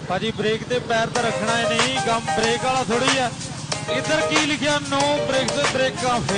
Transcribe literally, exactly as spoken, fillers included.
भाजी ब्रेक ते पैर तो रखना है नहीं, गम ब्रेक वाला थोड़ी है। इधर की लिखा नो ब्रेक से ब्रेक का